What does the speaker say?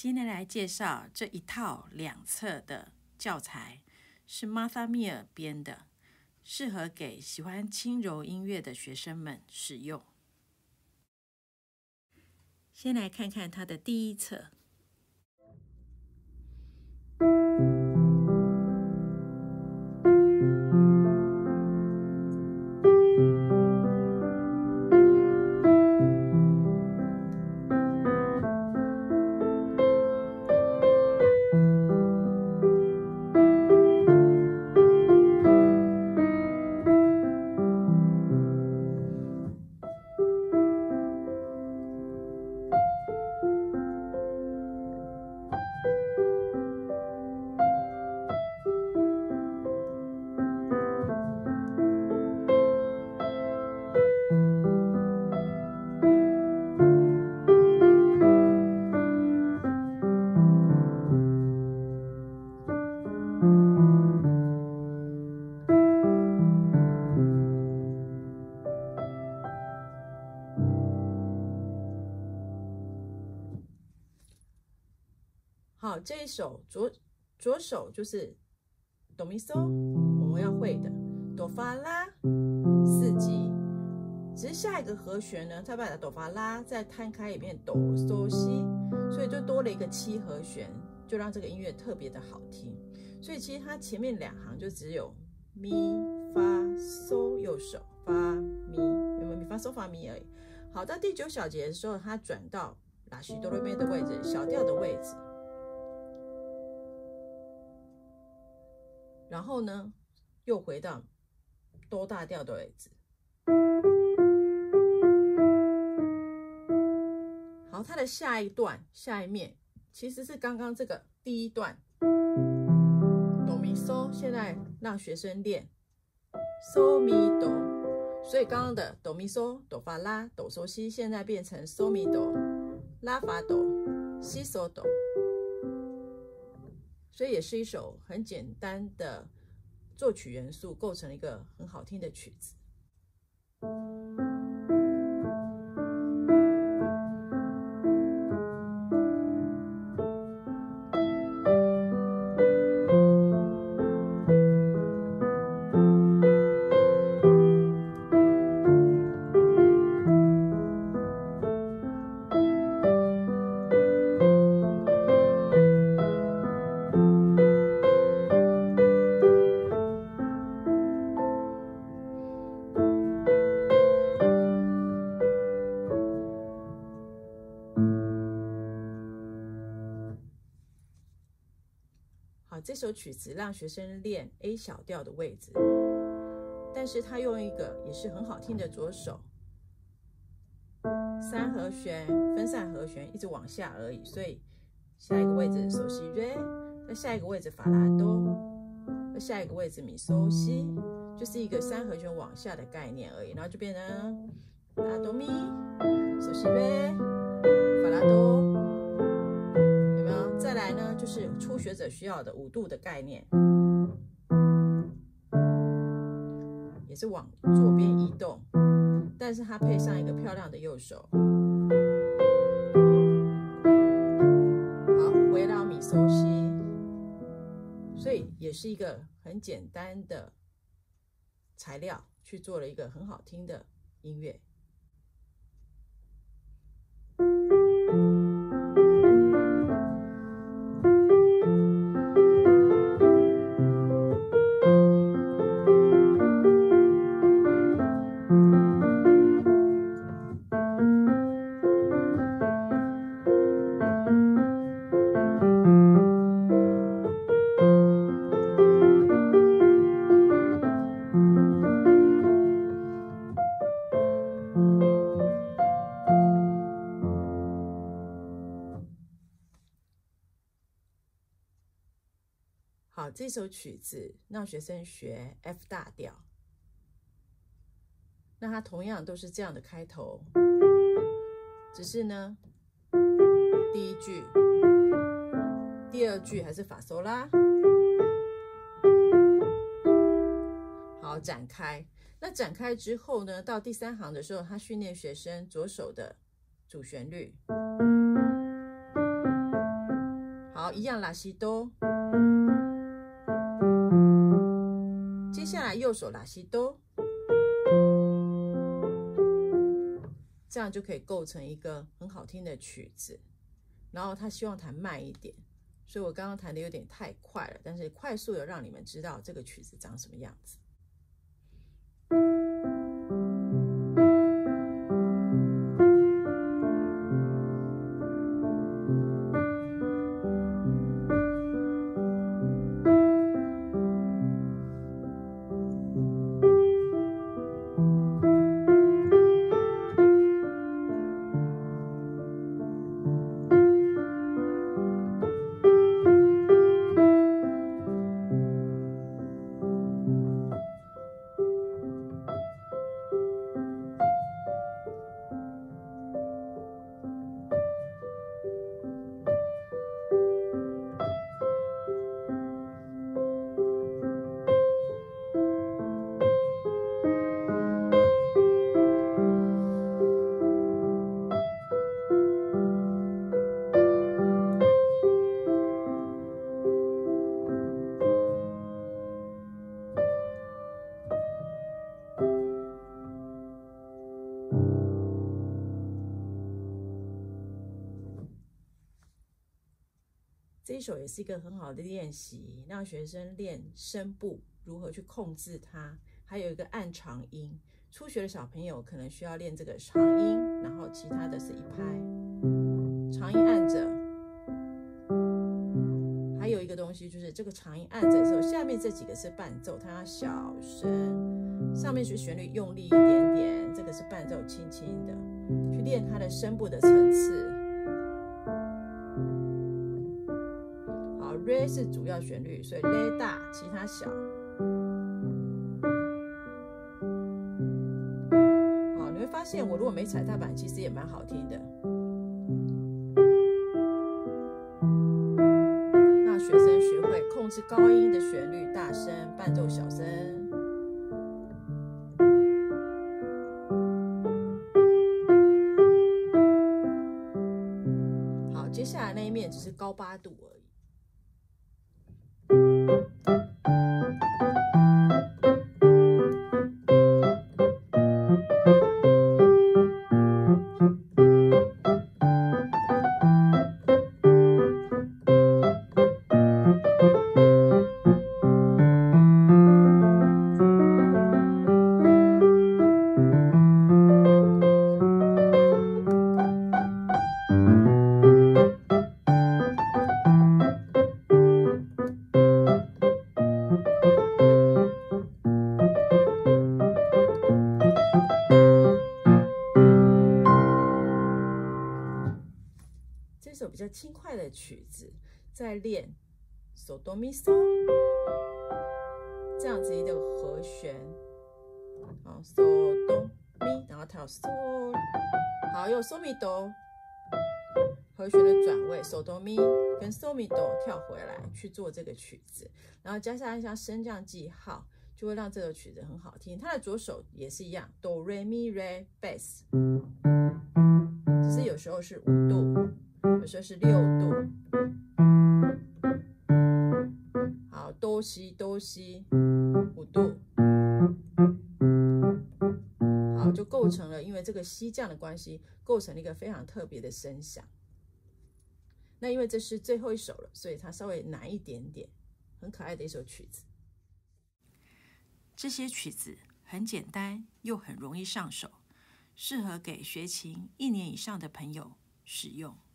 今天来介绍这一套2册的教材，是 Martha Meir 编的，适合给喜欢轻柔音乐的学生们使用。先来看看它的第1册。好，这一首左手就是哆咪嗦，我们要会的哆发拉4级，只是下一个和弦呢，它把哆发拉再摊开一遍哆嗦西，所以就多了一个7和弦，就让这个音乐特别的好听。所以其实它前面2行就只有咪发嗦，右手发咪，有没有咪发嗦发咪而已。好，到第9小节的时候，它转到拉西哆来咪的位置，小调的位置。然后呢，又回到哆大调的位置。好，它的下一面其实是刚刚这个第1段哆咪嗦，现在让学生练嗦咪哆，所以刚刚的哆咪嗦哆发拉哆嗦西，现在变成嗦咪哆拉发哆西嗦哆。所以也是一首很简单的作曲元素，构成了一个很好听的曲子。好，这首曲子让学生练 A 小调的位置，但是他用一个也是很好听的左手3和弦分散和弦，一直往下而已，所以下一个位置嗦西瑞，在下一个位置法拉多，在下一个位置咪嗦西，就是一个3和弦往下的概念而已，然后就变成拉哆咪嗦西瑞法拉多。再来呢，就是初学者需要的5度的概念，也是往左边移动，但是它配上一个漂亮的右手。好，回到咪嗦西，所以也是一个很简单的材料去做了一个很好听的音乐。好，这首曲子让学生学 F 大调，那它同样都是这样的开头，只是呢，第1句、第2句还是法嗦拉。好，展开。那展开之后呢，到第3行的时候，他训练学生左手的主旋律。 好，一样拉西哆。接下来右手拉西哆，这样就可以构成一个很好听的曲子。然后他希望弹慢一点，所以我刚刚弹的有点太快了，但是快速的让你们知道这个曲子长什么样子。这一首也是一个很好的练习，让学生练声部如何去控制它，还有一个按长音。初学的小朋友可能需要练这个长音，然后其他的是一拍，长音按着。还有一个东西就是这个长音按着的时候，下面这几个是伴奏，它要小声，上面是旋律用力一点点，这个是伴奏轻轻的，去练它的声部的层次。Re 是主要旋律，所以 Re 大，其他小。好，你会发现我如果没踩踏板，其实也蛮好听的。让学生学会控制高音的旋律，大声伴奏小声。好，接下来那一面只是高八度而已。这首比较轻快的曲子，在练手哆咪嗦这样子一个和弦，好，手哆咪，然后跳嗦，好，又嗦咪哆，和弦的转位，手哆咪跟嗦咪哆跳回来去做这个曲子，然后加上一下升降记号，就会让这个曲子很好听。它的左手也是一样，哆来咪来贝斯，只是有时候是5度。有时候是6度，好，哆西哆西5度，好，就构成了，因为这个西降的关系，构成了一个非常特别的声响。那因为这是最后一首了，所以它稍微难一点点，很可爱的一首曲子。 这些曲子很简单，又很容易上手，适合给学琴1年以上的朋友使用。